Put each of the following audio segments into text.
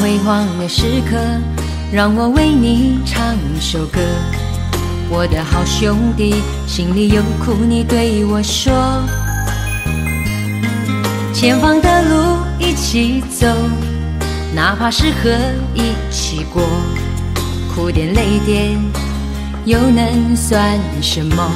辉煌的时刻，让我为你唱首歌。我的好兄弟，心里有苦你对我说，前方的路一起走，哪怕是河一起过，苦点累点又能算什么？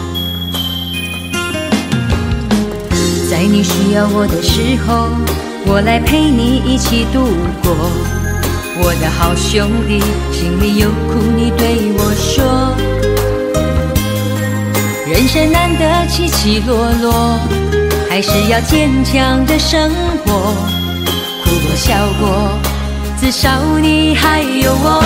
在你需要我的时候，我来陪你一起度过。我的好兄弟，心里有苦你对我说，人生难得起起落落，还是要坚强的生活，哭过笑过，至少你还有我。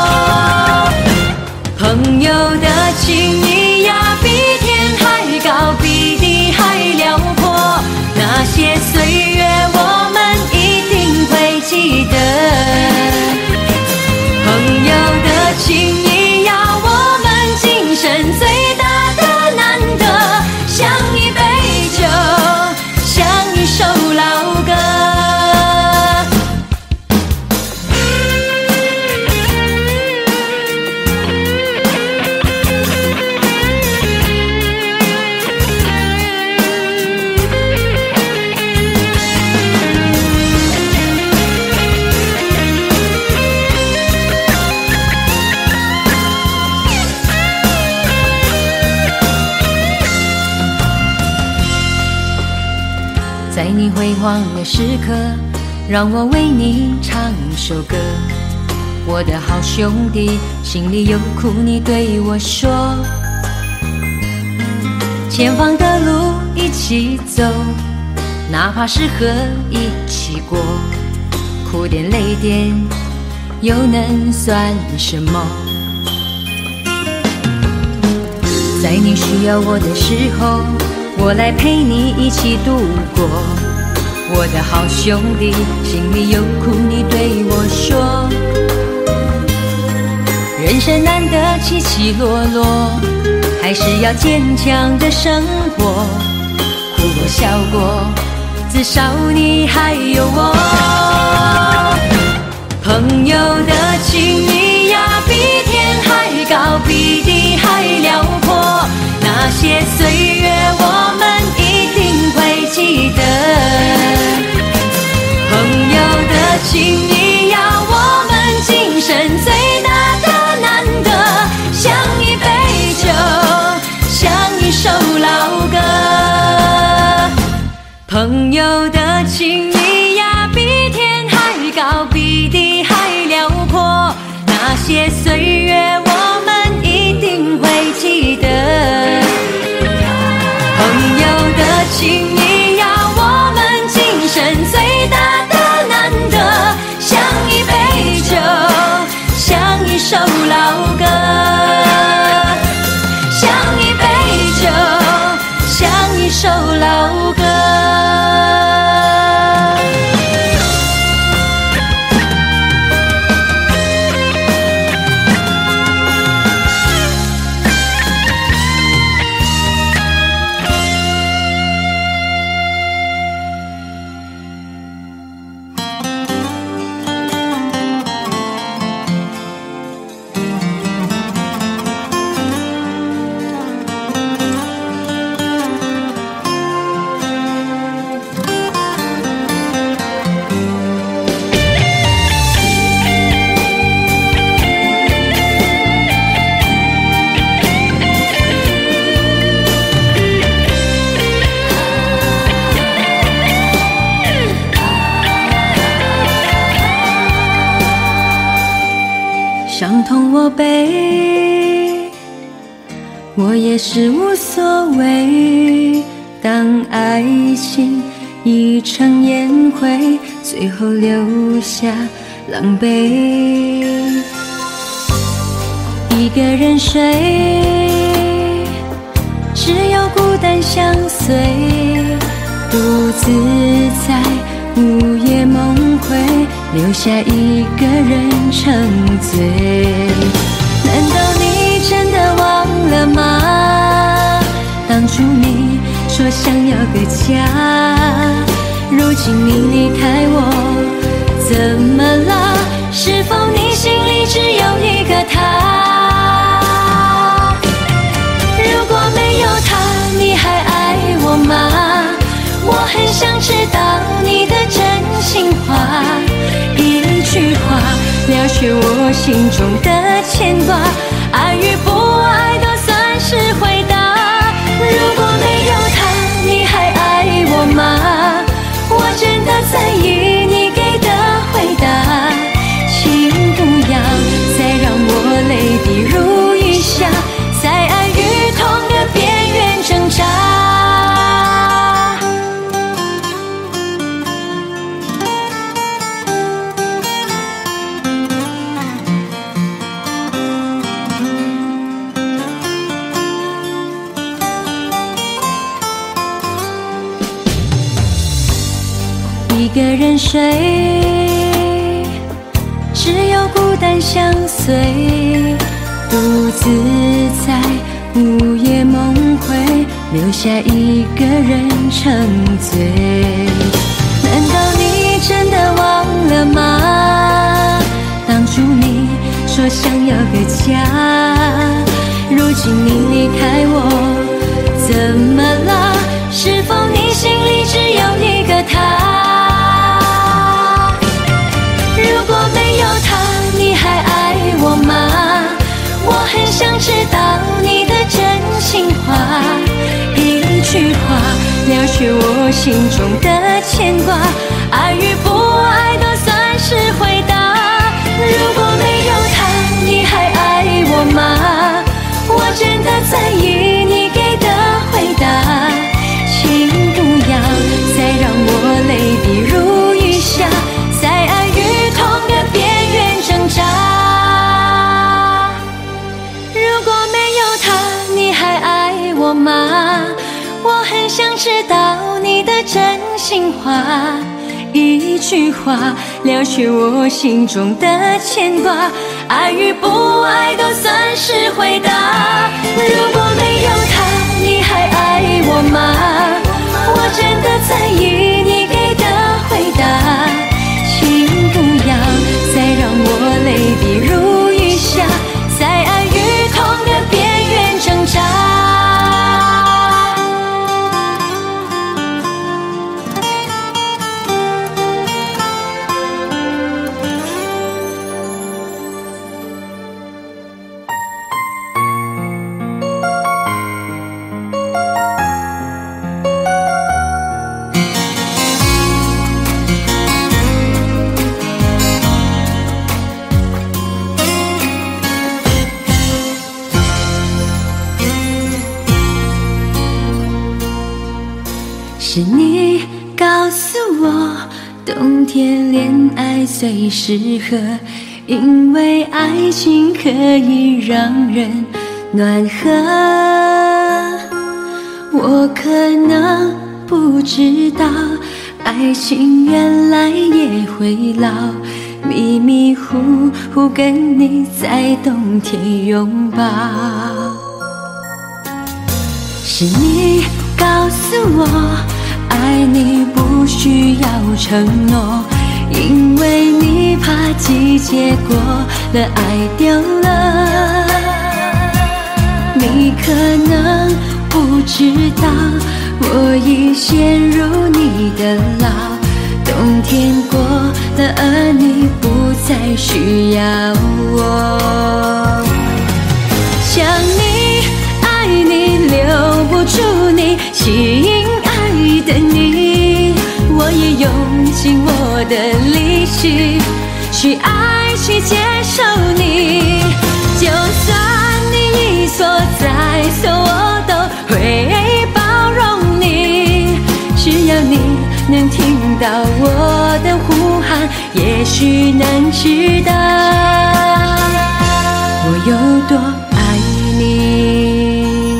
朋友的情谊呀，比天还高，比地还辽阔，那些岁月我们一定会记得。朋友的情谊呀，我们今生最大的难得，像一杯酒，像一首老歌。在你辉煌的时刻，让我为你唱首歌。我的好兄弟，心里有苦你对我说，前方的路一起走，哪怕是河一起过，苦点累点又能算什么？在你需要我的时候，我来陪你一起度过。我的好兄弟，心里有苦你对我说，人生难得起起落落，还是要坚强的生活，哭过笑过，至少你还有我。朋友的情谊呀，比天还高，比地还辽阔，那些岁月我们一定会记得。朋友的情谊呀，我们今生最大的难得，像一杯酒，像一首老歌。朋友的情谊呀，比天还高，比地还辽阔，那些岁月我们一定会记得。朋友的情谊呀，我们今生最大的难得，像一杯酒，像一首老歌，像一杯酒，像一首老歌。伤痛我背，我也是无所谓。当爱情已成烟灰，最后留下狼狈。一个人睡，只有孤单相随，独自在午夜梦回，留下一个人沉醉。难道你真的忘了吗？当初你说想要个家，如今你离开我，怎么了？ 却我心中的牵挂。爱与不爱都算是回答。如果没有他，你还爱我吗？我真的在意你给的回答。请不要再让我泪滴如雨下，在爱与痛的边缘挣扎。一个人睡，只有孤单相随，独自在午夜梦回，留下一个人沉醉。难道你真的忘了吗？当初你说想要个家，如今你离开我，怎么了？是否你心里只有一个他？如果没有他，你还爱我吗？我很想知道你的真心话，一句话了却我心中的牵挂。爱与不爱都算是回答。如果没有他，你还爱我吗？我真的在意你给的回答。请不要再让我泪滴如雨下，在爱与痛的边缘挣扎。如果没有他，你还爱我吗？我很想知道你的真心话，一句话了却我心中的牵挂。爱与不爱都算是回答。如果没有他，你还爱我吗？我真的在意你给的回答。请不要再让我泪滴如雨下，在爱与痛的边缘挣扎。是你告诉我，冬天恋爱最适合，因为爱情可以让人暖和。我可能不知道，爱情原来也会老，迷迷糊糊跟你在冬天拥抱。是你告诉我，爱你不需要承诺，因为你怕季节过了爱丢了。你可能不知道，我已陷入你的牢，冬天过了，而你不再需要我。想你爱你留不住你，吸引爱的你，我也用尽我的力气去爱去接受你。就算你一错再错，我都会包容你。只要你能听到我的呼喊，也许能知道我有多爱你。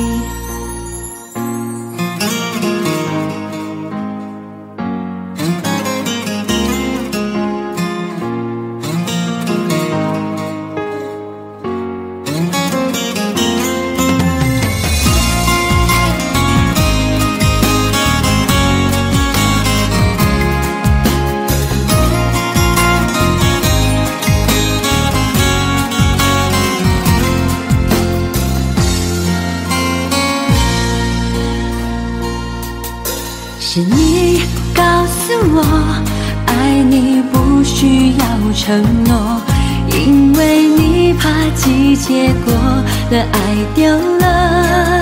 是你告诉我，爱你不需要承诺， 因为你怕季节过了爱丢了。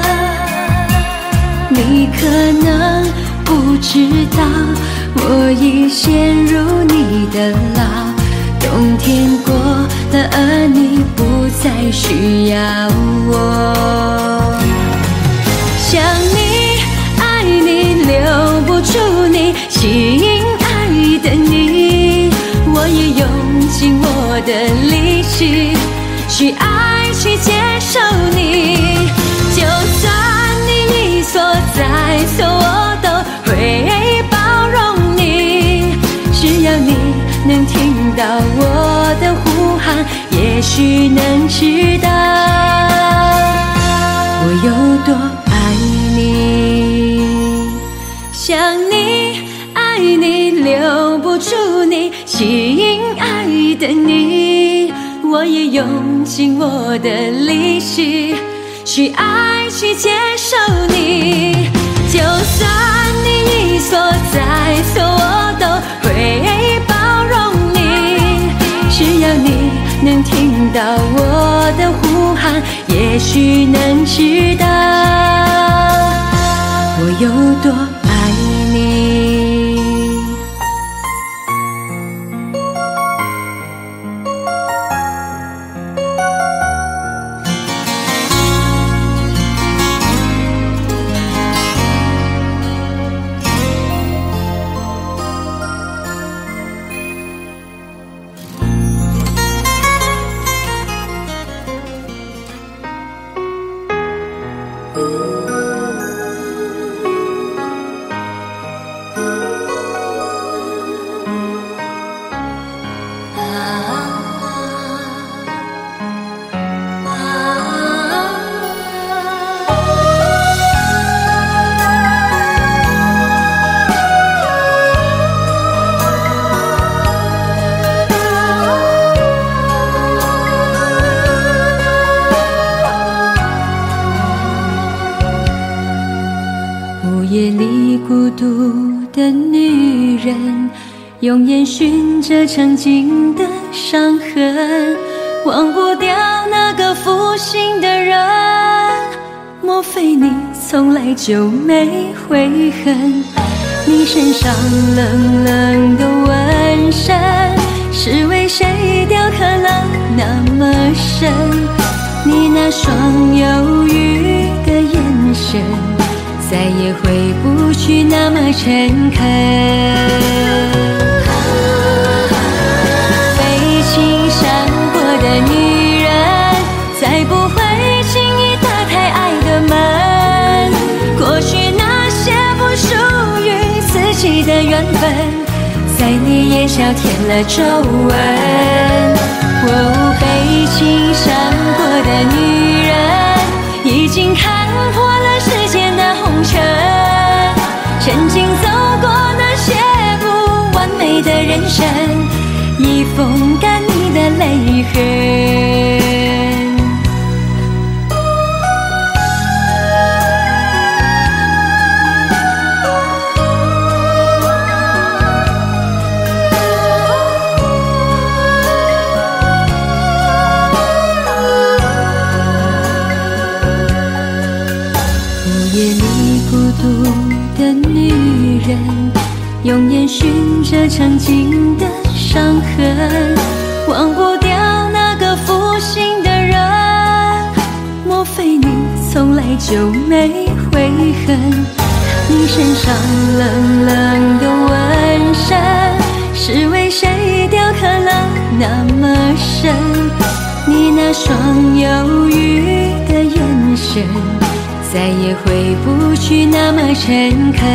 你可能不知道，我已陷入你的牢。冬天过了，而你不再需要我。想你，爱你，留不住你，吸引爱的你。我也用尽我的力气，去爱，去接受你。就算你一错再错，我都会包容你。只要你能听到我的呼喊，也许能知道我有多爱你。想你，爱你，留不住你，吸引爱的你。我也用尽我的力气，去爱，去接受你。就算你一错再错，我都会包容你。只要你能听到我的呼喊，也许能知道我有多爱你。夜里孤独的女人，用眼寻着曾经的伤痕，忘不掉那个负心的人。莫非你从来就没悔恨？你身上冷冷的纹身，是为谁雕刻了那么深？你那双忧郁的眼神，再也回不去那么诚恳。被情伤过的女人，再不会轻易打开爱的门。过去那些不属于自己的缘分，在你眼角添了皱纹。被情伤过的女人，已经看破了世间的红尘，曾经走过那些不完美的人生，已风干你的泪痕。夜里孤独的女人，用眼寻着曾经的伤痕，忘不掉那个负心的人。莫非你从来就没悔恨？你身上冷冷的纹身，是为谁雕刻了那么深？你那双忧郁的眼神，再也回不去那么诚恳。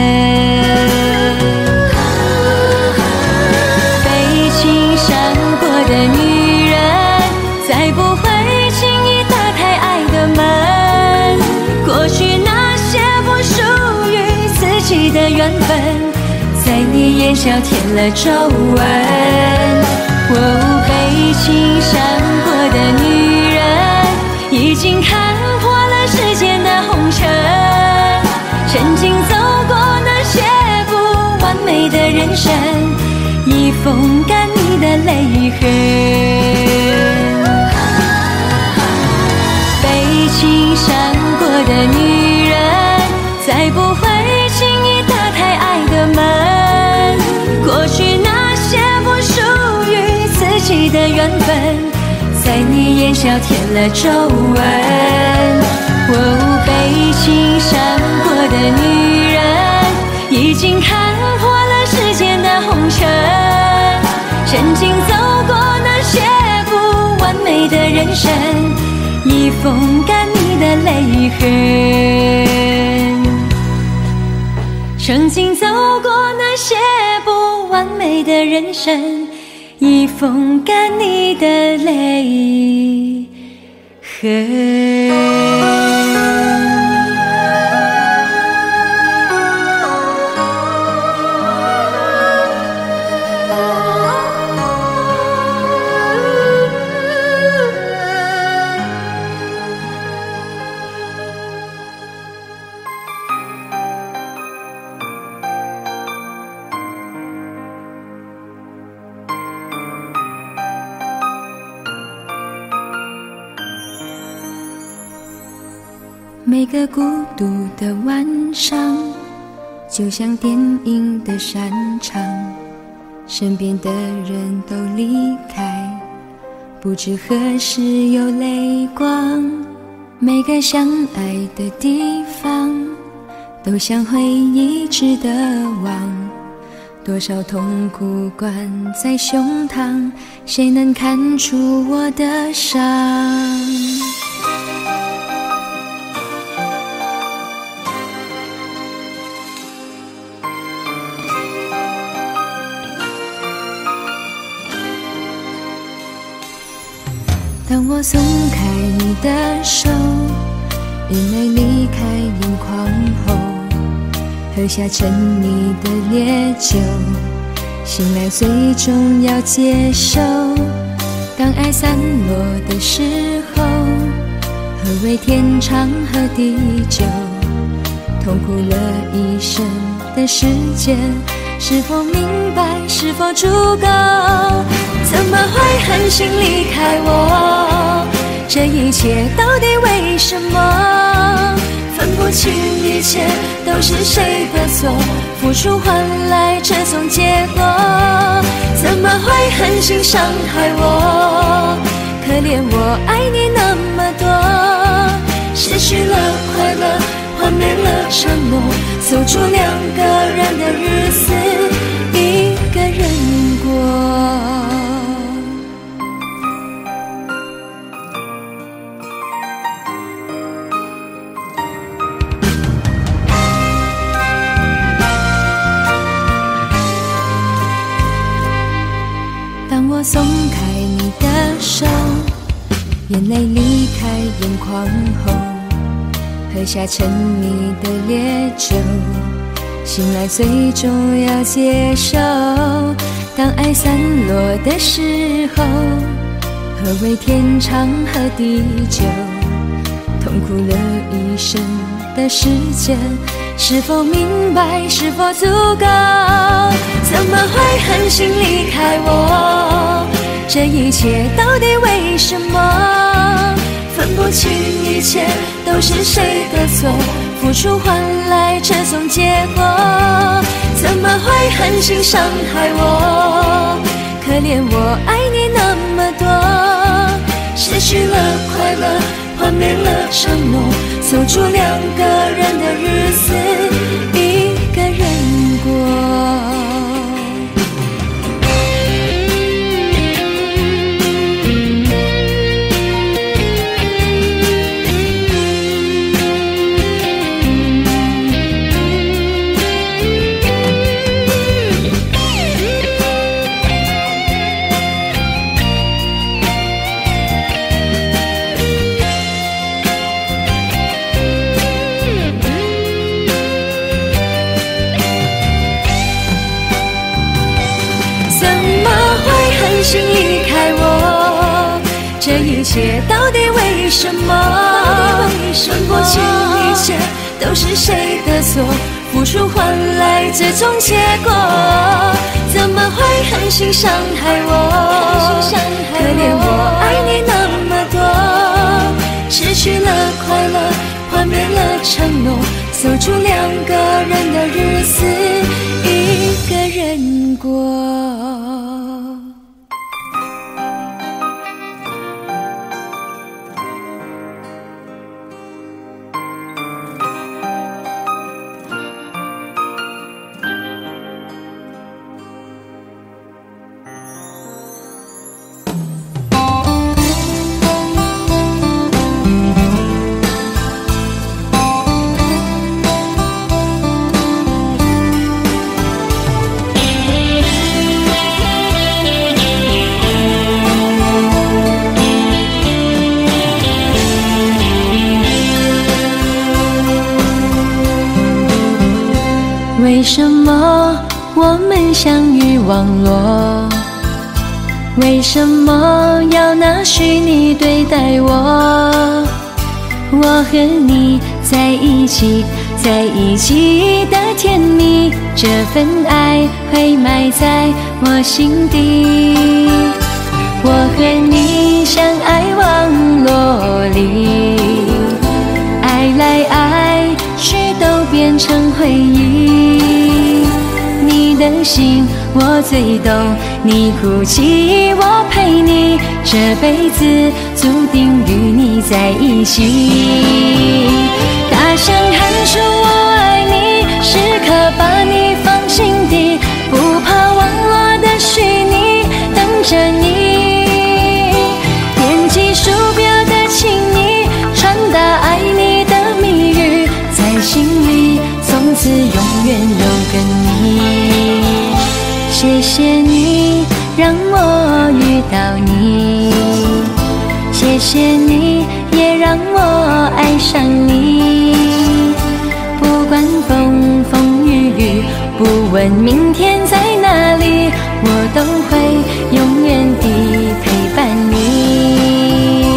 被情伤过的女人，再不会轻易打开爱的门。过去那些不属于自己的缘分，在你眼角添了皱纹。被情伤过的女人，已经看破了世间的红尘，曾经走过那些不完美的人生，已风干你的泪痕。 情伤过的女人，再不会轻易打开爱的门。过去那些不属于自己的缘分，在你眼下添了皱纹。被情伤过的女人，已经看破了世间的红尘，曾经走过那些不完美的人生，已风干你的泪痕。曾经走过那些不完美的人生，已风干你的泪痕。每个孤独的晚上，就像电影的散场，身边的人都离开，不知何时有泪光。每个相爱的地方，都像回忆值得忘。多少痛苦关在胸膛，谁能看出我的伤？当我松开你的手，眼泪离开眼眶后，喝下沉溺的烈酒，醒来最终要接受。当爱散落的时候，何谓天长和地久？痛苦了一生的时间，是否明白，是否足够？怎么会狠心离开我？这一切到底为什么？分不清一切都是谁的错，付出换来这种结果。怎么会狠心伤害我？可怜我爱你那么多，失去了快乐，幻灭了承诺，守住两个人的日子，一个人过。当我松开你的手，眼泪离开眼眶后，喝下沉迷的烈酒，醒来最终要接受。当爱散落的时候，何谓天长和地久？痛苦了一生的时间，是否明白，是否足够？怎么会狠心离开我？这一切到底为什么？分不清一切都是谁的错，付出换来这种结果。怎么会狠心伤害我？可怜我爱你那么多，失去了快乐，幻灭了承诺，守住两个人的日子，一个人过。狠心离开我，这一切到底为什么？分不清一切都是谁的错，付出换来这种结果。怎么会狠心伤害我？可怜我爱你那么多，失去了快乐，幻灭了承诺，守住2个人的日子，1个人过。为什么我们相遇网络？为什么要拿虚拟对待我？我和你在一起，在一起的甜蜜，这份爱会埋在我心底。我和你相爱网络里，爱来爱去都变成回忆。你的心我最懂，你哭泣我陪你，这辈子注定与你在一起。大声喊出我爱你，时刻把你放心底，不怕网络的虚拟，等着你。点击鼠标的请你，传达爱你的蜜语，在心里从此永远有个你。谢谢你让我遇到你，谢谢你也让我爱上你。不管风风雨雨，不问明天在哪里，我都会永远地陪伴你。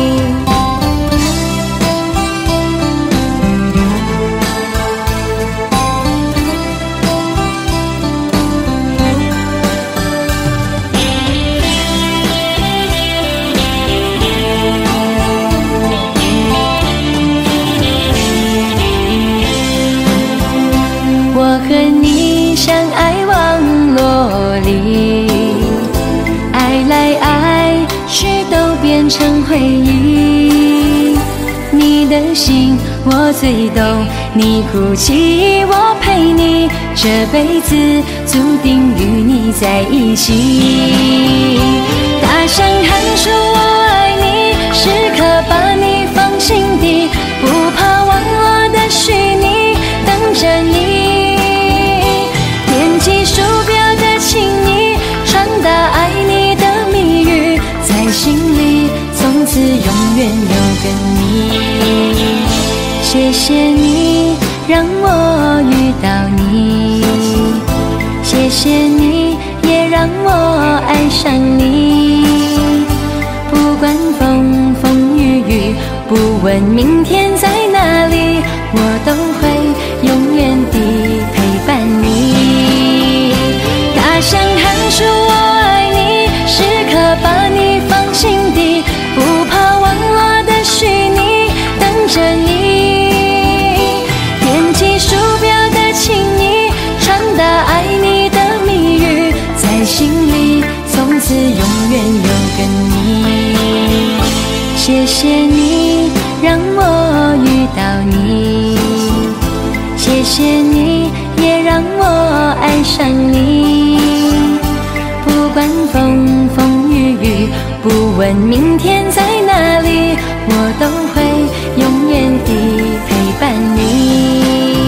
我和你相爱网络里，爱来爱去都变成回忆。你的心我最懂，你哭泣我陪你，这辈子注定与你在一起。大声喊出我爱你，时刻把你放心底，不怕网络的虚拟，等着你。点击鼠标的请你，传达爱你的蜜语，在心里从此永远有个你。谢谢你让我遇到你，谢谢你也让我爱上你。不管风风雨雨，不问明天在哪里，我都会永远地陪伴你。大声喊出我爱你，时刻把你放心底，不怕网络的虚拟，等着你。点击鼠标的请你，传达爱你的蜜语，在心里从此永远有个你。谢谢你让我遇到你，谢谢你也让我爱上你。不管风风雨雨，不问明天在哪里，我都会永远地陪伴你。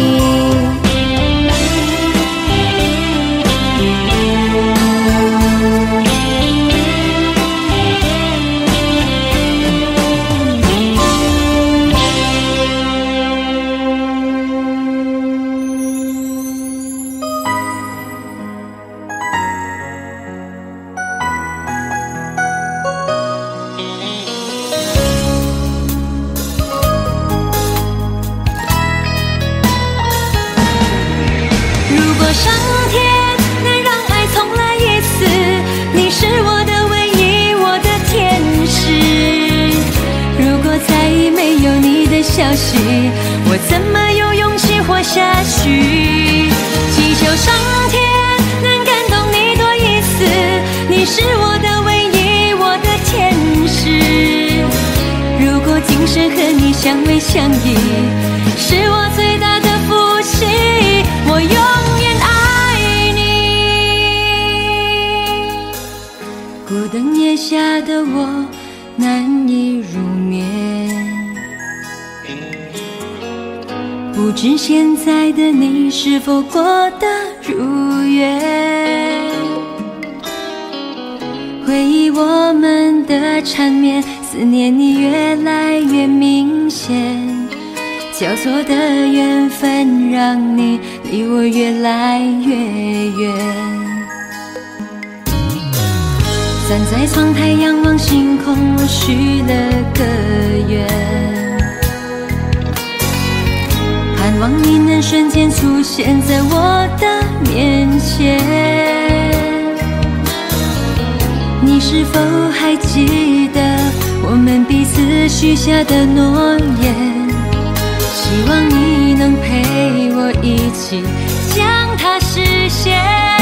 上天能让爱重来一次，你是我的唯一，我的天使。如果再没有你的消息，我怎么有勇气活下去？祈求上天能感动你多一丝，你是我的唯一，我的天使。如果今生和你相偎相依，是我最大的福气，我永远爱你。孤灯夜下的我难以入眠，不知现在的你是否过得如愿。回忆我们的缠绵，思念你越来越明显，交错的缘分让你离我越来越远。站在窗台仰望星空，我许了个愿，盼望你能瞬间出现在我的面前。你是否还记得我们彼此许下的诺言？希望你能陪我一起将它实现。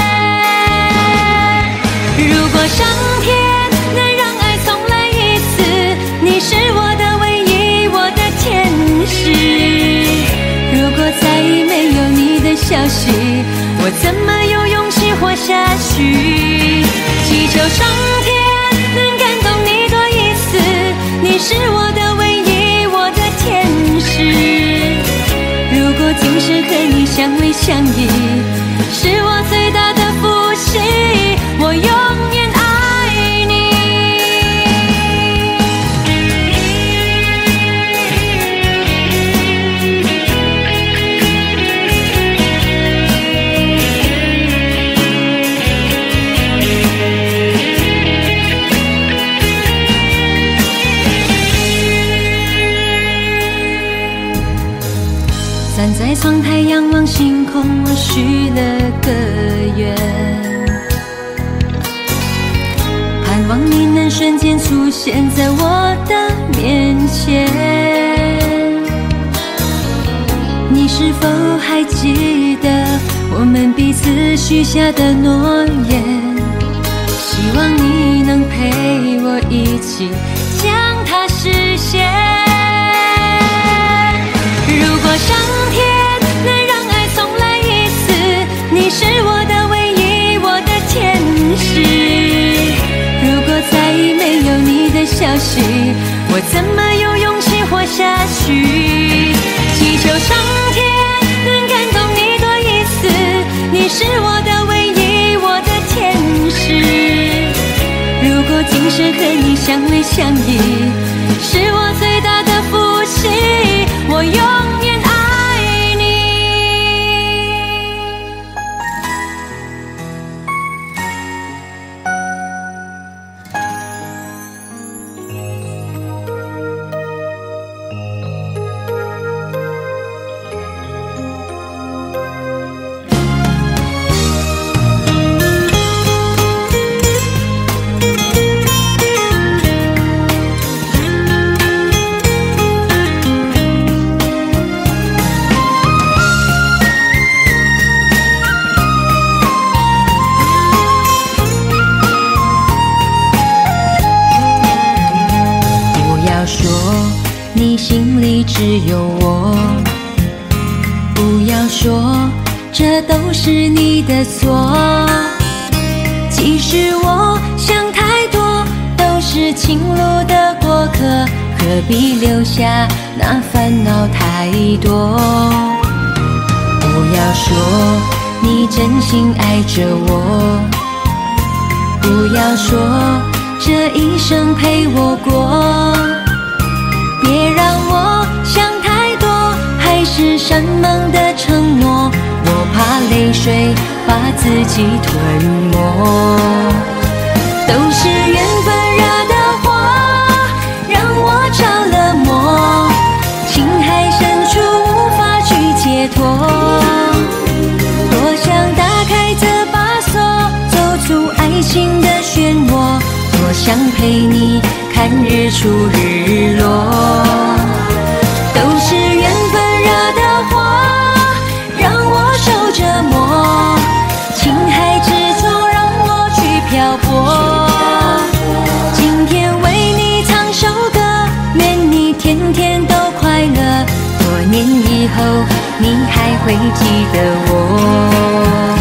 如果上天能让爱重来一次，你是我的唯一，我的天使。如果再没有你的消息，我怎么有勇气活下去？祈求上天能感动你多一丝，你是我的唯一，我的天使。如果今生和你相偎相依，是我最大的福气，我永远爱你。站在窗台仰望星空，我许了个愿，盼望你能瞬间出现在我的面前。你是否还记得我们彼此许下的诺言？希望你能陪我一起将它实现。如果上天能让爱重来一次，你是我的唯一，我的天使。如果再没有你的消息，我怎么有勇气活下去？祈求上天能感动你多一丝，你是我的唯一，我的天使。如果今生和你相偎相依，是我最大的福气，我永远爱你。你心里只有我，不要说这都是你的错。其实我想太多，都是情路的过客，何必留下那烦恼太多。不要说你真心爱着我，不要说这一生陪我过。别让我想太多，海誓山盟的承诺，我怕泪水把自己吞没。都是缘分惹的祸，让我着了魔，情海深处无法去解脱。多想打开这把锁，走出爱情的漩涡，多想陪你看日出日落。都是年以后你还会记得我。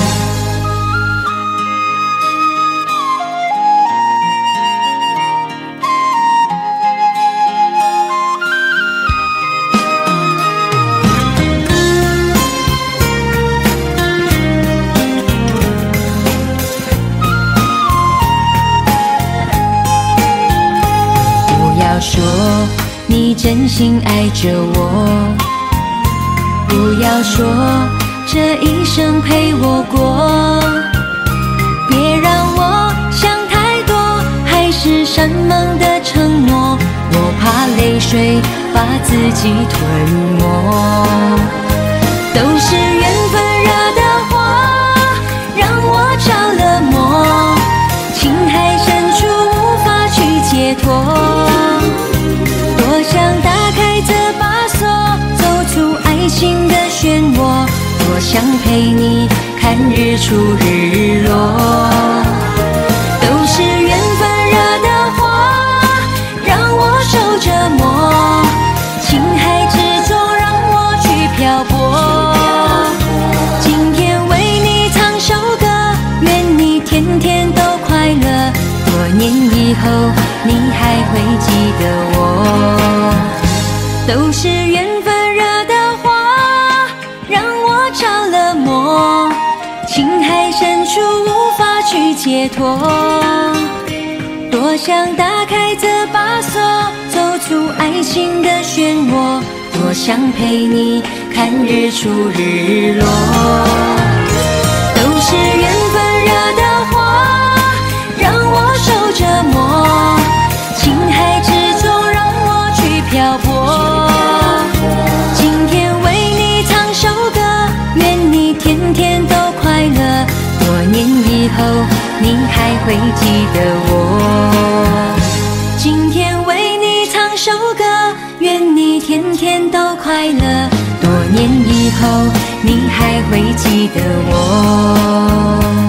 说你真心爱着我，不要说这一生陪我过，别让我想太多，海誓山盟的承诺，我怕泪水把自己吞没。都是缘分惹的祸，让我着了魔，情海深处无法去解脱。多想打开这把锁，走出爱情的漩涡，多想陪你看日出日落。都是缘分惹的祸，让我受折磨，情海之中让我去漂泊。今天为你唱首歌，愿你天天都快乐，多年以后你还会记得我。都是缘分惹的祸，让我着了魔，情海深处无法去解脱。多想打开这把锁，走出爱情的漩涡，多想陪你看日出日落。都是缘分惹的祸，让我受折磨，情海之中让我去漂泊。今天为你唱首歌，愿你天天都快乐，多年以后你还会记得我。今天为你唱首歌，愿你天天都快乐，多年以后你还会记得我。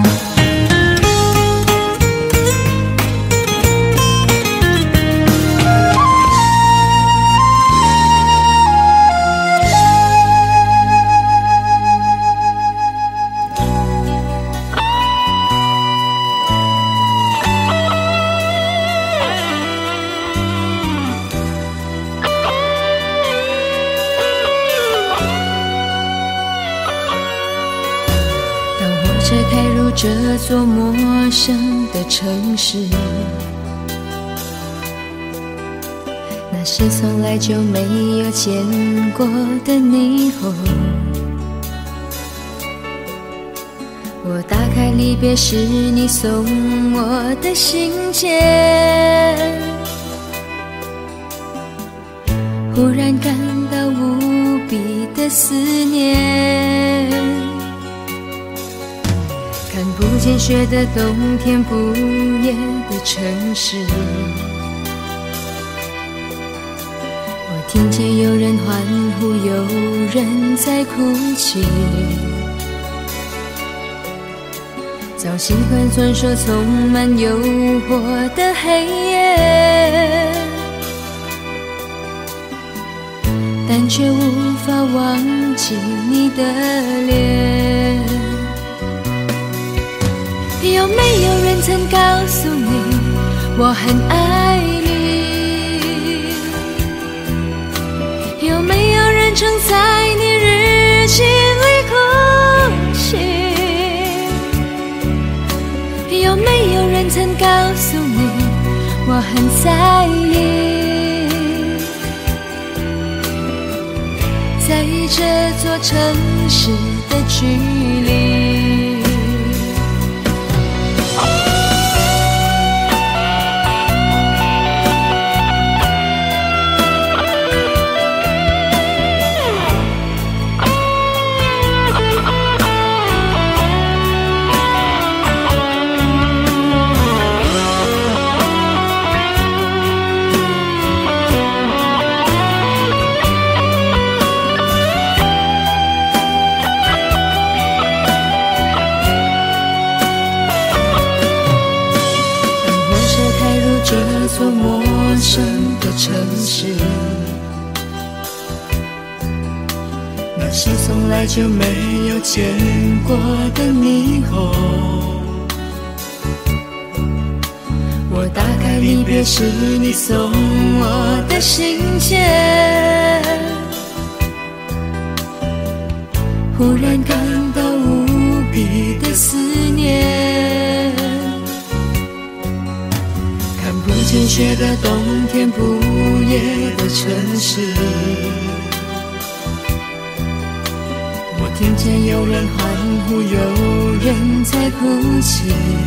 开入这座陌生的城市，那是从来就没有见过的霓虹。我打开离别时你送我的信件，忽然感到无比的思念。看不见雪的冬天，不夜的城市，我听见有人欢呼，有人在哭泣。早习惯遵守充满诱惑的黑夜，但却无法忘记你的脸。有没有人曾告诉你我很爱你？有没有人曾在你日记里哭泣？有没有人曾告诉你我很在意？在意这座城市的距离。这座陌生的城市， 是从来就没有见过的霓虹。我打开离别时你送我的信件，忽然感到无比的思念。看不见雪的冬天，不夜的城市，我听见有人欢呼，有人在哭泣。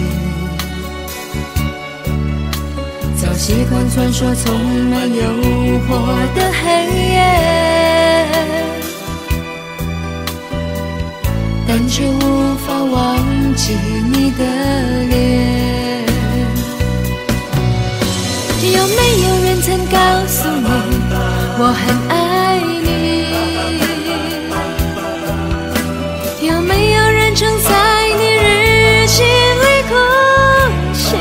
早习惯传说充满诱惑的黑夜，但却无法忘记你的脸。有没有人曾告诉你我很爱你？有没有人曾在你日记里哭泣？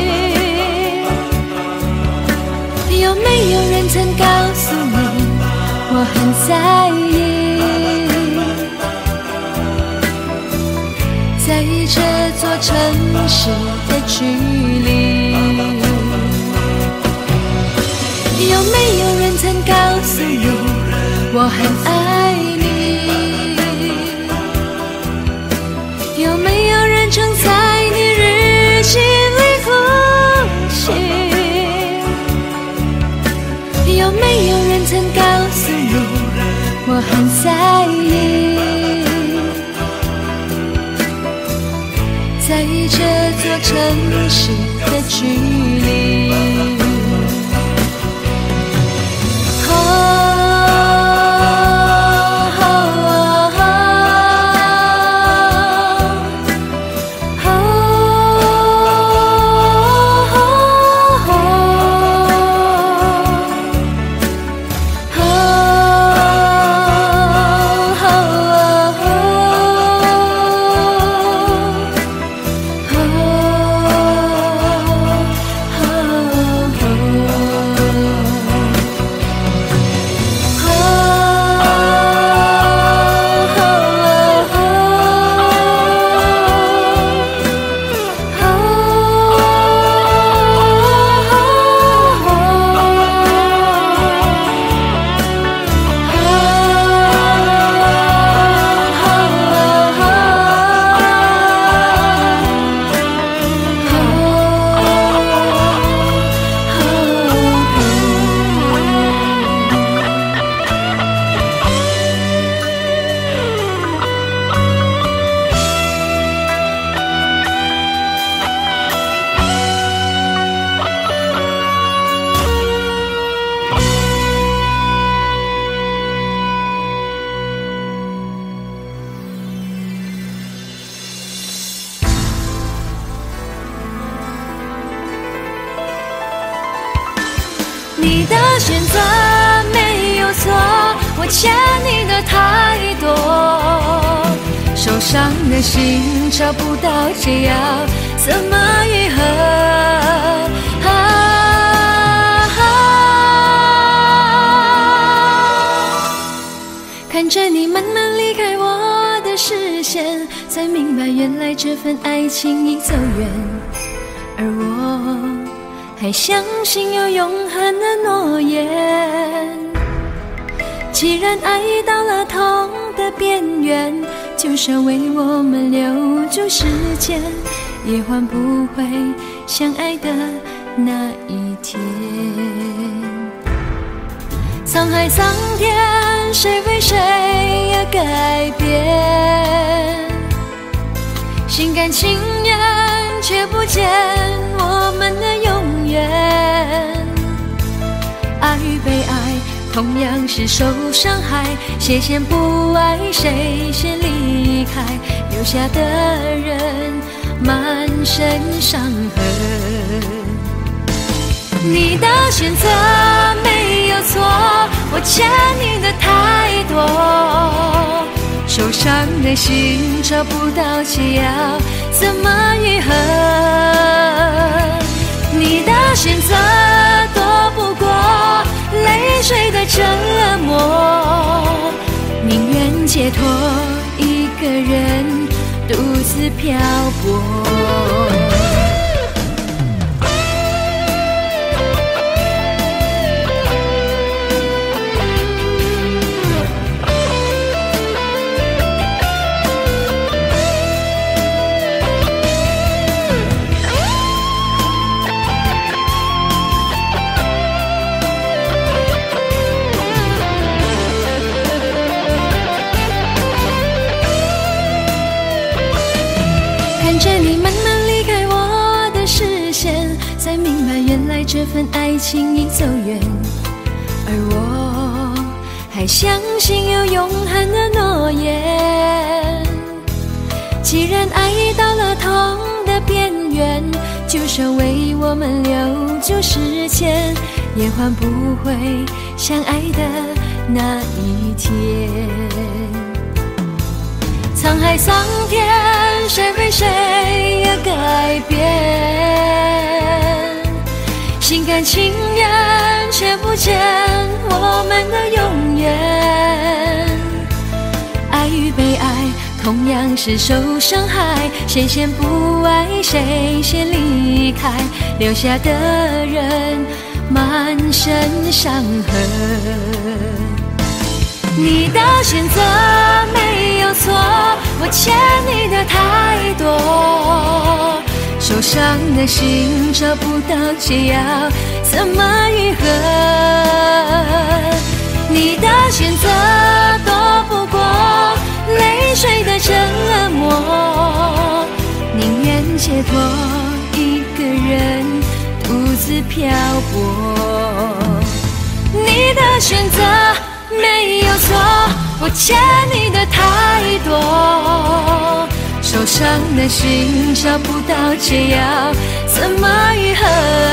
有没有人曾告诉你我很在意？在这座城市的距离，有没有人曾告诉你我很爱你？有没有人曾在你日记里哭泣？有没有人曾告诉你我很在意？在这座城市的距离。你的选择没有错，我欠你的太多，受伤的心找不到解药，怎么愈合？看着你慢慢离开我的视线，才明白原来这份爱情已走远，而我还相信有永恒的诺言。既然爱到了痛的边缘，就是为我们留住时间，也换不回相爱的那一天。沧海桑田，谁为谁而改变？心甘情愿，却不见我们的永远。爱与被爱同样是受伤害，谁先不爱谁先离开，留下的人满身伤痕。你的选择没有错，我欠你的太多，受伤的心找不到解药，怎么愈合？你的选择躲不过泪水的折磨，你宁愿解脱一个人独自漂泊。看着你慢慢离开我的视线，才明白原来这份爱情已走远，而我还相信有永恒的诺言。既然爱到了痛的边缘，就算为我们留住时间，也换不回相爱的那一天。沧海桑田，谁为谁也改变，心甘情愿，却不见我们的永远。爱与被爱同样是受伤害，谁先不爱谁先离开，留下的人满身伤痕。你的选择没有错，我欠你的太多，受伤的心找不到解药，怎么愈合？你的选择躲不过泪水的折磨，宁愿解脱一个人独自漂泊。你的选择没有错，我欠你的太多，受伤的心找不到解药，怎么愈合？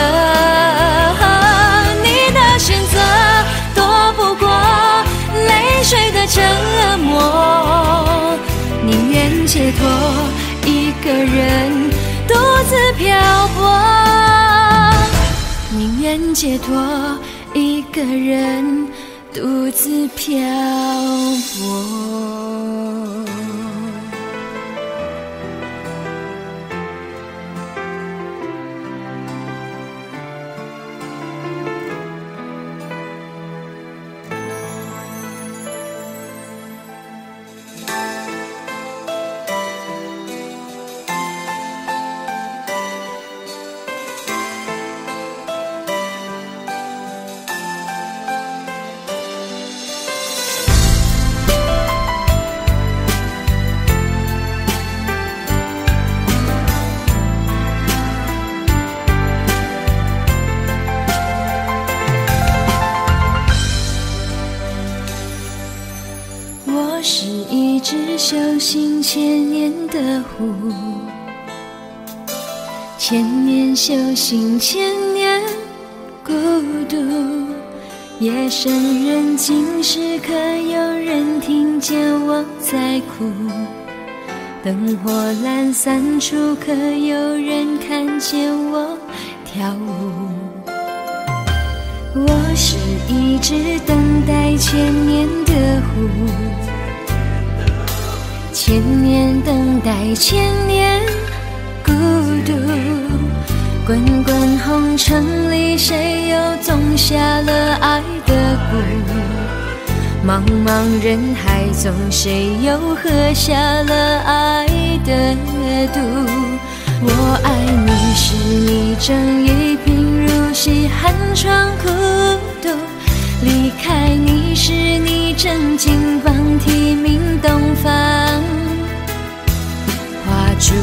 你的选择躲不过泪水的折磨，宁愿解脱一个人独自漂泊，宁愿解脱一个人独自漂泊。我是一只修行千年的狐，千年修行千年孤独，夜深人静时可有人听见我在哭，灯火阑珊处可有人看见我跳舞。我是一只等待千年的狐，千年等待千年孤独，滚滚红尘里谁又种下了爱的蛊，茫茫人海中谁又喝下了爱的毒。我爱你是你正一贫如洗，寒窗苦读，离开你是你正金榜题名，东方花烛。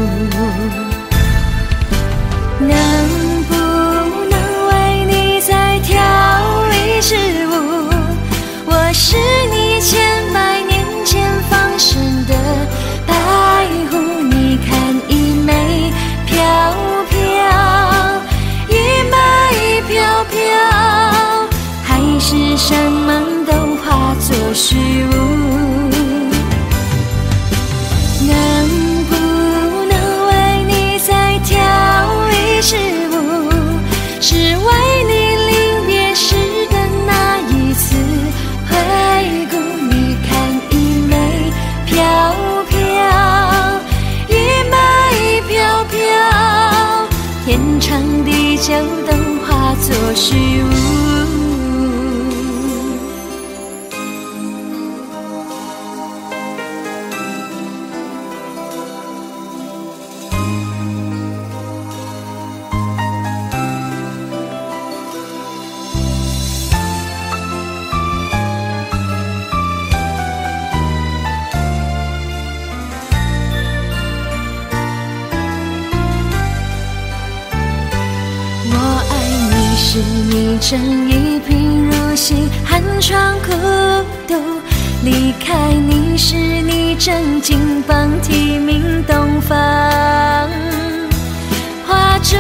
能不能为你再跳一支舞？我是你千百年前放生的白狐，你看一枚飘飘，一枚飘飘，海誓山盟都化作虚无。能不能为你再跳一支舞？是为你临别时的那一次回顾，你看成一贫如洗，寒窗苦读。离开你时，你正金榜题名东方花烛。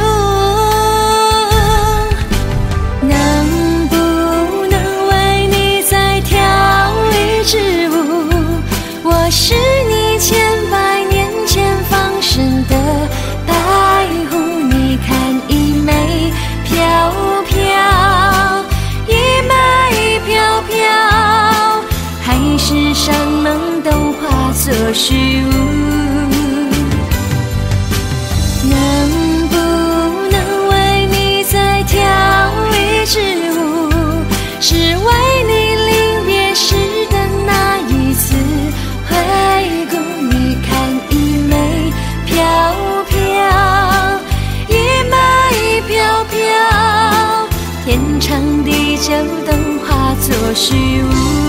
能不能为你再跳一支舞？我是你千百年前放生的白狐，你看一枚飘飘，一枚飘飘，海誓山盟都化作虚无。能不能为你再跳一支舞？是为你临别时的那一次回顾。你看一枚飘飘，一枚飘飘，天长地久都化作虚无。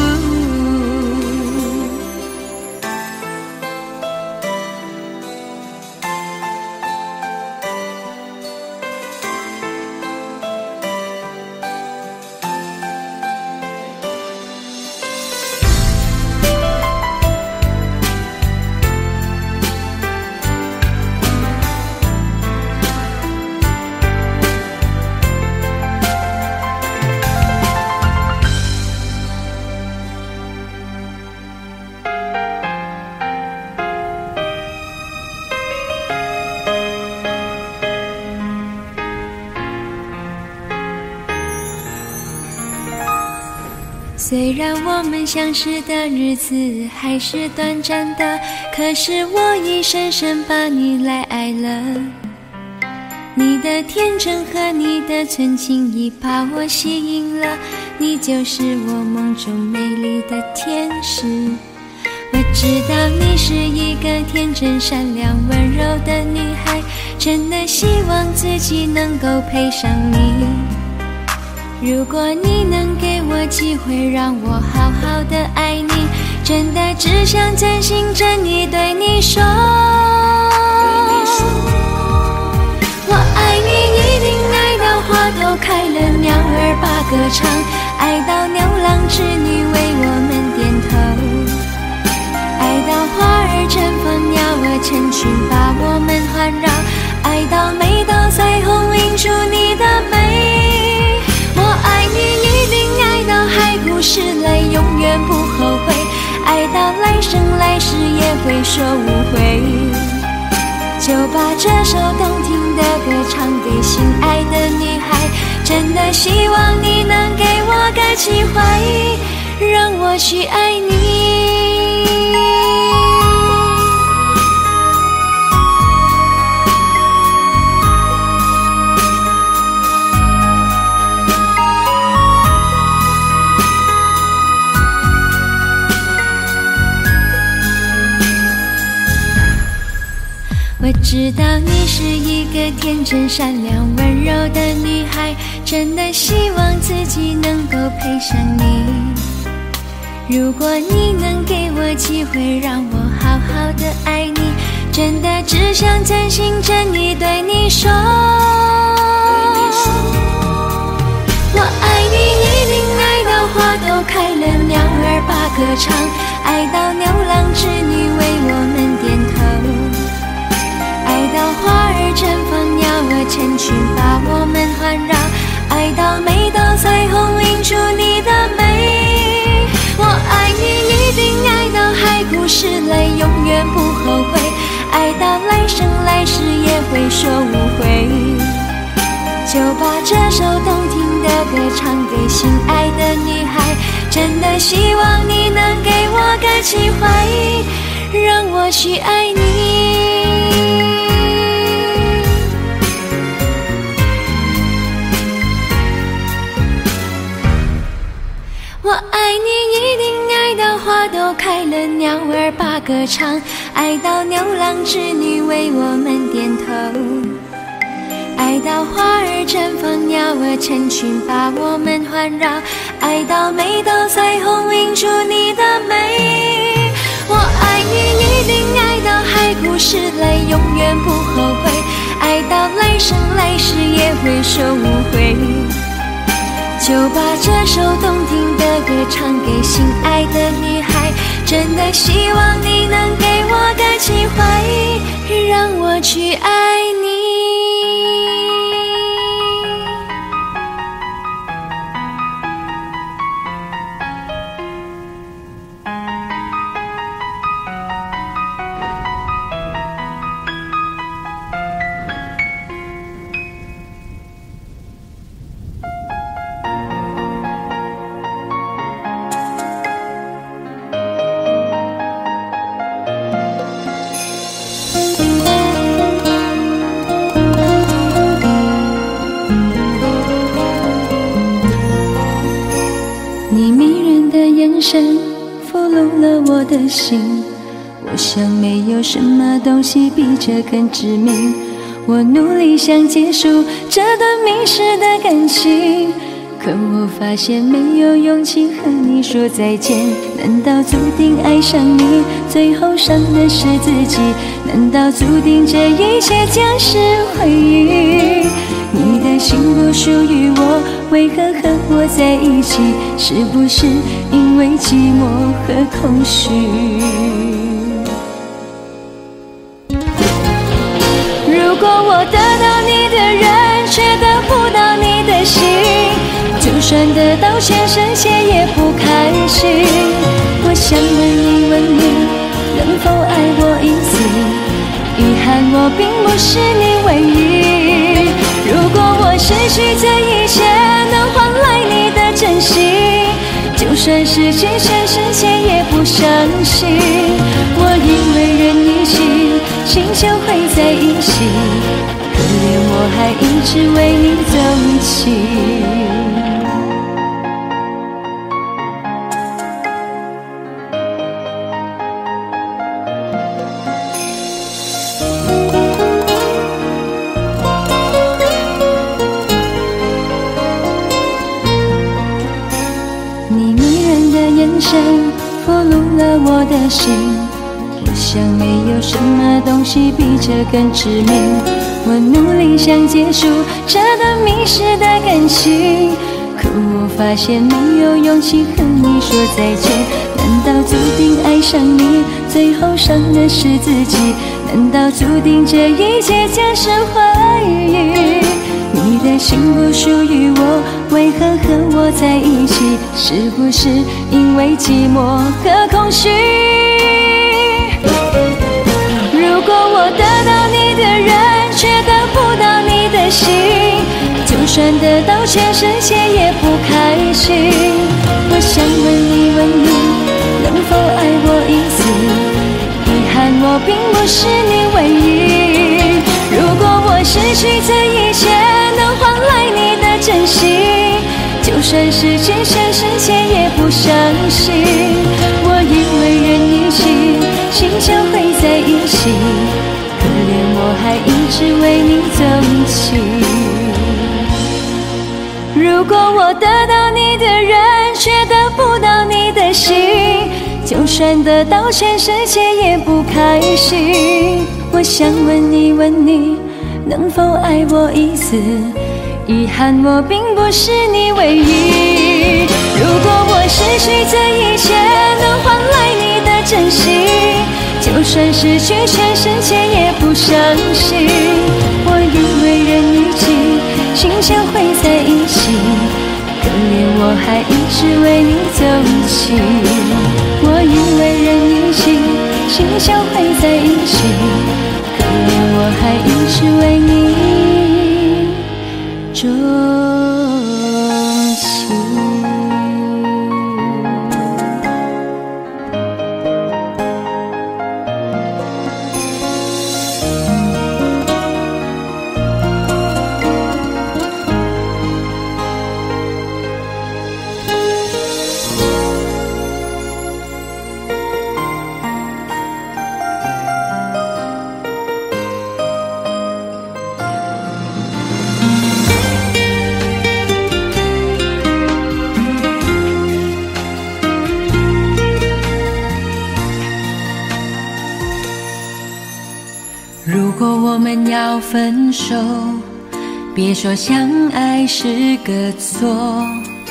虽然我们相识的日子还是短暂的，可是我已深深把你来爱了。你的天真和你的纯情已把我吸引了，你就是我梦中美丽的天使。我知道你是一个天真善良温柔的女孩，真的希望自己能够配上你。如果你能给我机会让我好好的爱你，真的只想真心真意对你说，我爱你一定爱到花都开了，鸟儿把歌唱，爱到牛郎织女为我们点头，爱到花儿绽放，鸟儿成群把我们环绕，爱到每道彩虹映出你的美。我爱你一定爱到海枯石烂，永远不后悔，爱到来生来世也会说无悔。就把这首动听的歌唱给心爱的女孩，真的希望你能给我个机会，让我去爱你。我知道你是一个天真善良温柔的女孩，真的希望自己能够配上你。如果你能给我机会让我好好的爱你，真的只想真心真意对你说，我爱你一定爱到花都开了，鸟儿把歌唱，爱到牛郎织女为我们点头，爱到花儿绽放，鸟儿成群把我们环绕，爱到每道彩虹映出你的美。我爱你一定爱到海枯石烂，永远不后悔，爱到来生来世也会说无悔。就把这首动听的歌唱给心爱的女孩，真的希望你能给我个机会，让我去爱你。我爱你一定爱到花都开了，鸟儿把歌唱，爱到牛郎织女为我们点头，爱到花儿绽放，鸟儿成群把我们环绕，爱到每道彩虹映出你的美。我爱你一定爱到海枯石烂，永远不后悔，爱到来生来世也会说无悔。 就把这首动听的歌唱给心爱的女孩，真的希望你能给我个机会，让我去爱你。 你迷人的眼神俘虏了我的心，我想没有什么东西比这更致命。我努力想结束这段迷失的感情，可我发现没有勇气和你说再见。难道注定爱上你，最后伤的是自己？难道注定这一切将是回忆？你的心不属于我，为何和我在一起？是不是因为寂寞和空虚？ 如果我得到你的人，却得不到你的心，就算得到全身血也不开心。我想问你，能否爱我一次？遗憾我并不是你唯一。如果我失去这一切，能换来你的真心，就算失去全世界也不伤心。我以为人一起，心就会在一起，可怜我还一直为你走起。 眼神俘虏了我的心，我想没有什么东西比这更致命。我努力想结束这段迷失的感情，可我发现没有勇气和你说再见。难道注定爱上你，最后伤的是自己？难道注定这一切将是回忆？你的心不属于我，为何和我在一起？是不是因为寂寞和空虚？ 如果我得到你的人，却得不到你的心，就算得到全世界也不开心。 我想问你，能否爱我一次？遗憾我并不是你唯一。 如果我失去这一切，能换来你的真心，就算失去全世界也不伤心。 我以为人一起，心就会在一起，可怜我还一直为你走起。 如果我得到你的人，却得不到你的心，就算得到全世界也不开心。 我想问你，能否爱我一次？遗憾我并不是你唯一。 如果我失去这一切，能换来你的真心，就算失去全世界也不伤心。 我以为人一起，心就会在一起，可怜我还一直为你走起。我以为人一起，心就会在一起，可怜我还一直为你钟情。 如果我们要分手，别说相爱是个错，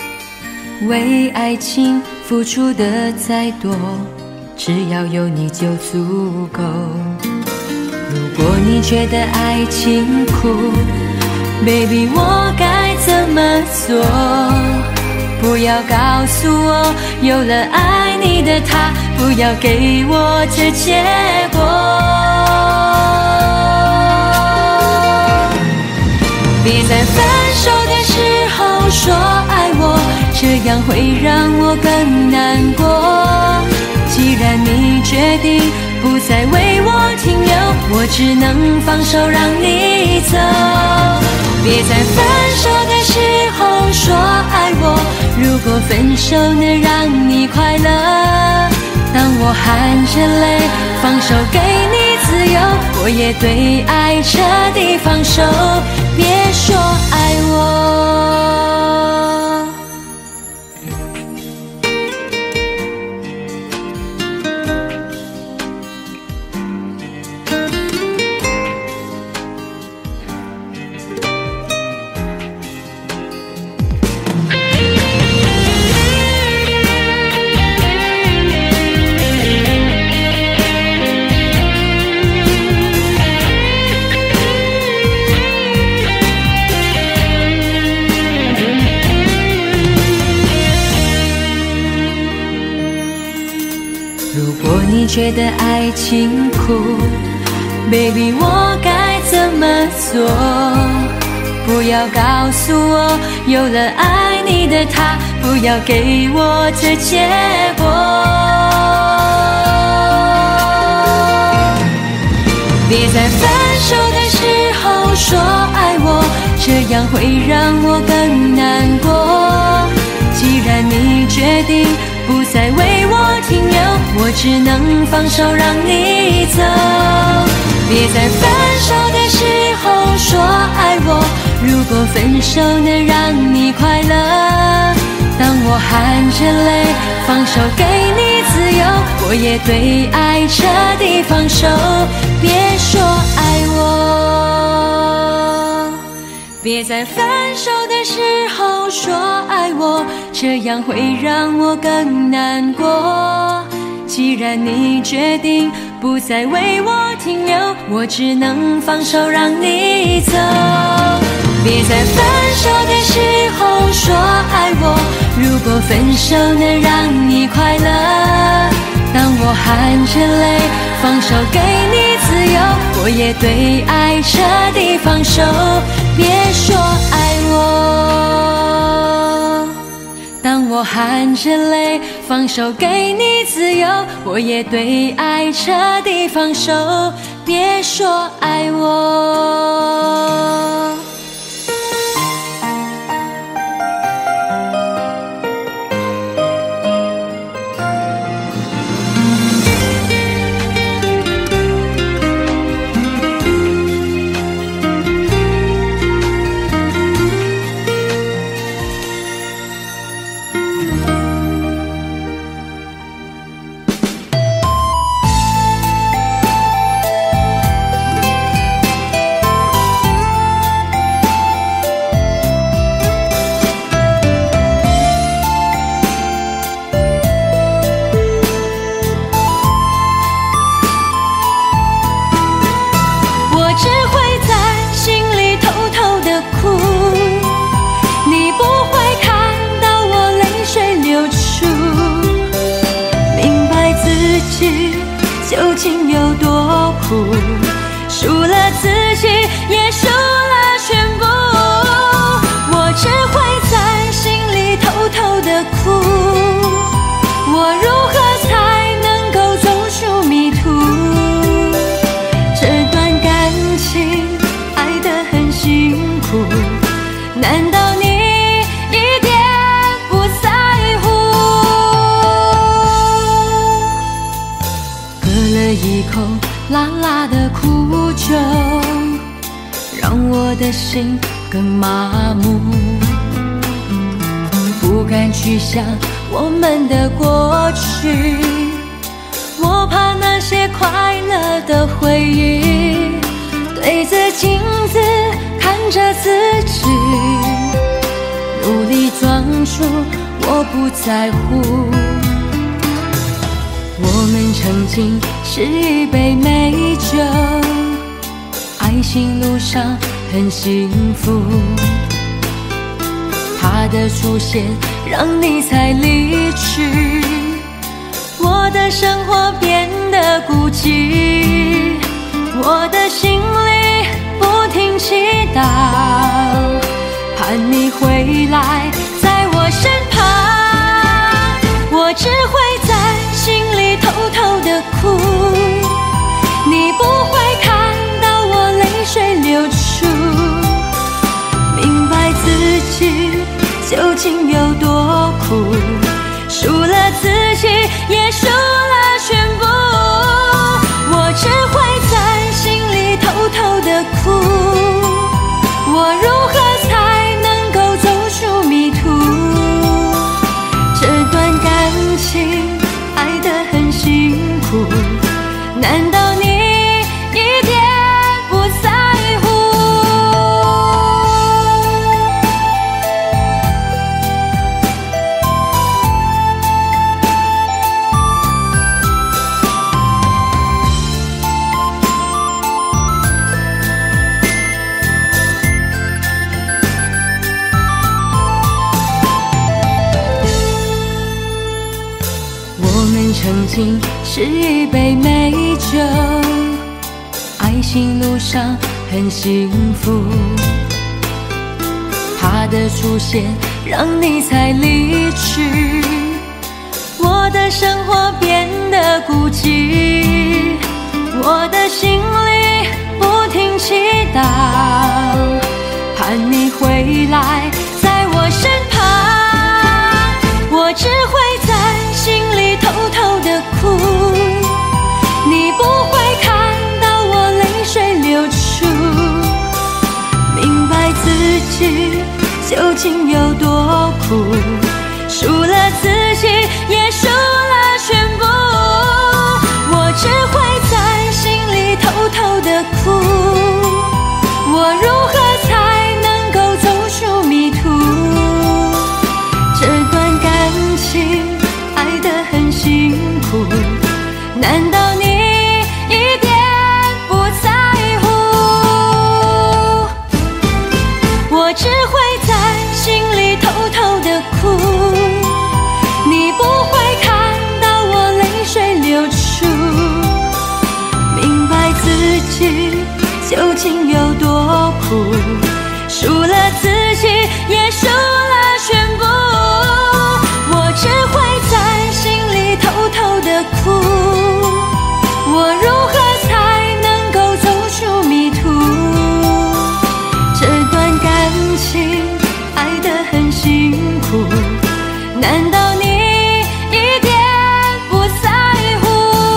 为爱情付出的再多，只要有你就足够。如果你觉得爱情苦 ，Baby， 我该怎么做？不要告诉我有了爱你的他，不要给我这结果。别在分手的时候说爱我，这样会让我更难过。既然你决定不再为我停留，我只能放手让你走。别在分手的时候说爱我，如果分手能让你快乐，当我含着泪放手给你自由，我也对爱彻底放手，别说爱我。你觉得爱情苦 ，Baby， 我该怎么做？不要告诉我有了爱你的他，不要给我这结果。别在分手的时候说爱我，这样会让我更难过。既然你决定不再为我停留，我只能放手让你走。别在分手的时候说爱我，如果分手能让你快乐，当我含着泪放手给你自由，我也对爱彻底放手，别说爱我。别在分手的时候说爱我，这样会让我更难过。既然你决定不再为我停留，我只能放手让你走。别在分手的时候说爱我，如果分手能让你快乐，当我含着泪放手给你自由，我也对爱彻底放手，别说爱我。当我含着泪放手给你自由，我也对爱彻底放手，别说爱我。究竟有多苦？输了自己，也输了全部。我只会在心里偷偷的哭。我如何才能够走出迷途？这段感情爱得很辛苦，难道你一点不在乎？喝了一口辣辣的苦酒，让我的心更麻木，不敢去想我们的过去。我怕那些快乐的回忆，对着镜子看着自己，努力装出我我不在乎。我们曾经是一杯美酒，爱情路上很幸福。他的出现让你才离去，我的生活变得孤寂，我的心里不停祈祷，盼你回来在我身旁。我只会在心里偷偷的哭，你不会看到我泪水流出，明白自己究竟有多苦，输了自己也输了全部。我只会在心里偷偷的哭，我如何才能够走出迷途？这段感情爱得很辛苦，难道你一点不在乎？曾经是一杯美酒，爱情路上很幸福。他的出现让你才离去，我的生活变得孤寂，我的心里不停祈祷，盼你回来在我身旁。我只会在心里偷偷的哭，你不会看到我泪水流出，明白自己究竟有多苦，输了自己也输了全部。我只会在心里偷偷的哭，我如何才能够走出迷途？这段感情爱得很辛苦，难道你一点不在乎？我只会在心里偷偷的哭，你不会看到我泪水流出，明白自己究竟有多苦，输了自己也输了全部。我只会在心里偷偷的哭，我如何才能够走出迷途？这段感情爱得很辛苦，难道你一点不在乎？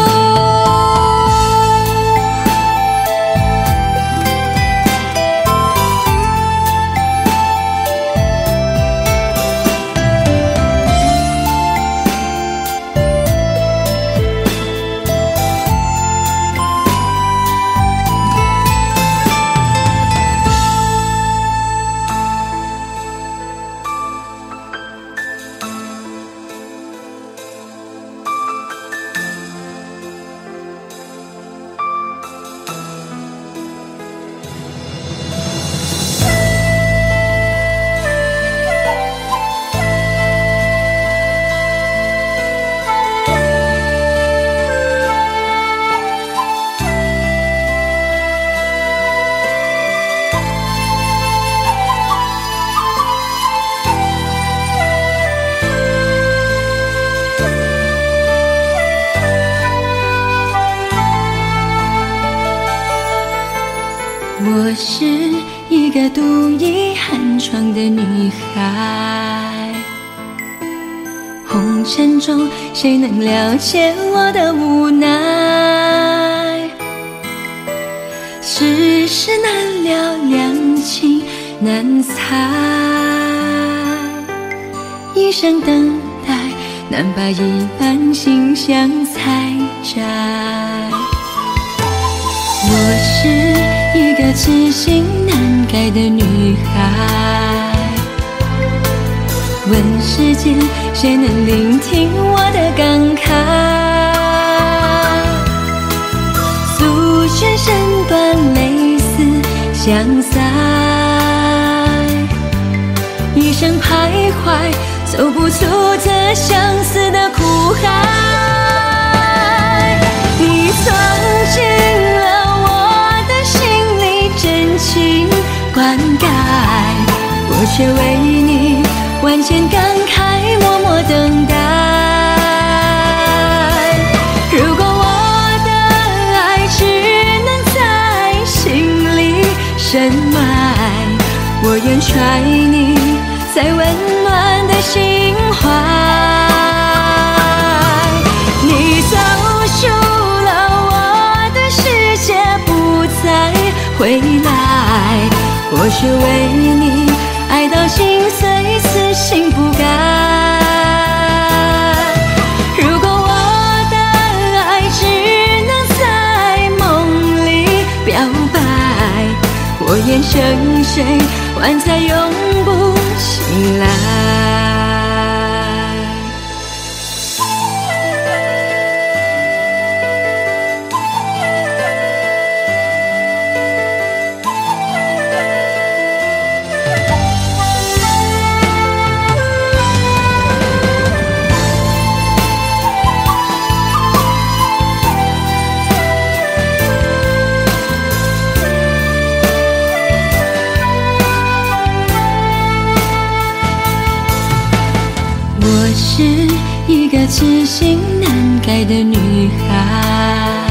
我是一个独倚寒窗的女孩，红尘中谁能了解我的无奈？世事难料，两情难猜，一生等待，难把一半心相采摘。我是一个痴心难改的女孩， 问世间谁能聆听我的感慨？诉喧声断，泪丝相塞，一生徘徊，走不出这相思的苦海。你闯进了我的心里，真情灌溉，我却为你万千感慨，默默等待。如果我的爱只能在心里深埋，我愿揣你在温暖的心怀。你走出了我的世界，不再回来，我却为你爱到心碎，此心不改。如果我的爱只能在梦里表白，我愿沉睡，万载永不醒来。我是一个痴心难改的女孩，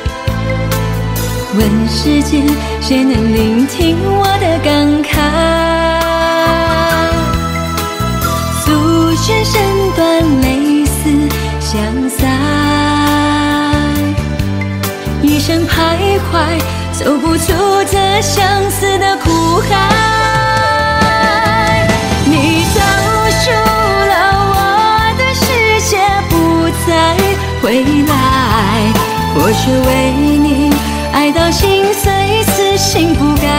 问世间谁能聆听我的感慨？诉喧声断，泪丝相塞，一生徘徊，走不出这相思的苦海。你走出了我的世界，不再回来，我却为你爱到心碎，此心不改。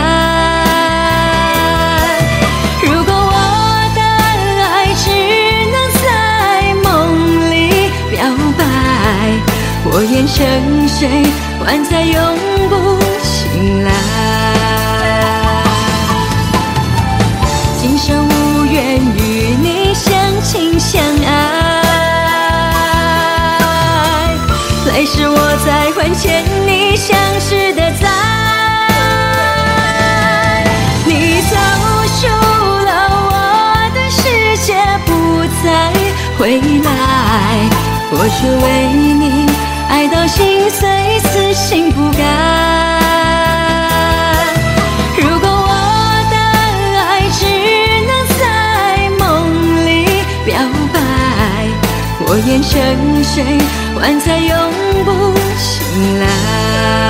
如果我的爱只能在梦里表白，我愿沉睡，万载永不醒来。今生无缘与你相亲相爱，来世我再还欠你相识的债。你走出了我的世界，不再回来，我却为你爱到心碎，此心不改。如果我的爱只能在梦里表白，我愿沉睡，万载永不醒来。